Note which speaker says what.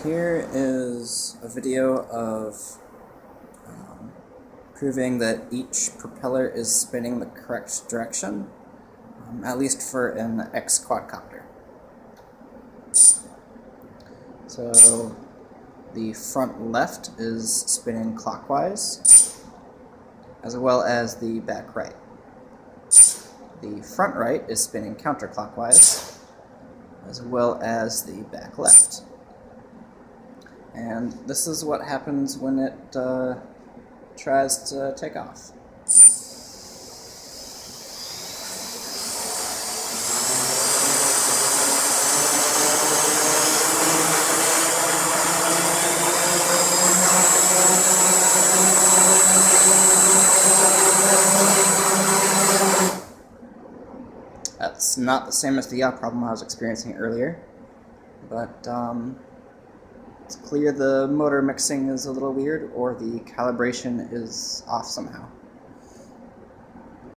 Speaker 1: Here is a video of proving that each propeller is spinning the correct direction, at least for an X quadcopter. So the front left is spinning clockwise, as well as the back right. The front right is spinning counterclockwise, as well as the back left. And this is what happens when it tries to take off. That's not the same as the yaw problem I was experiencing earlier, but it's clear the motor mixing is a little weird, or the calibration is off somehow.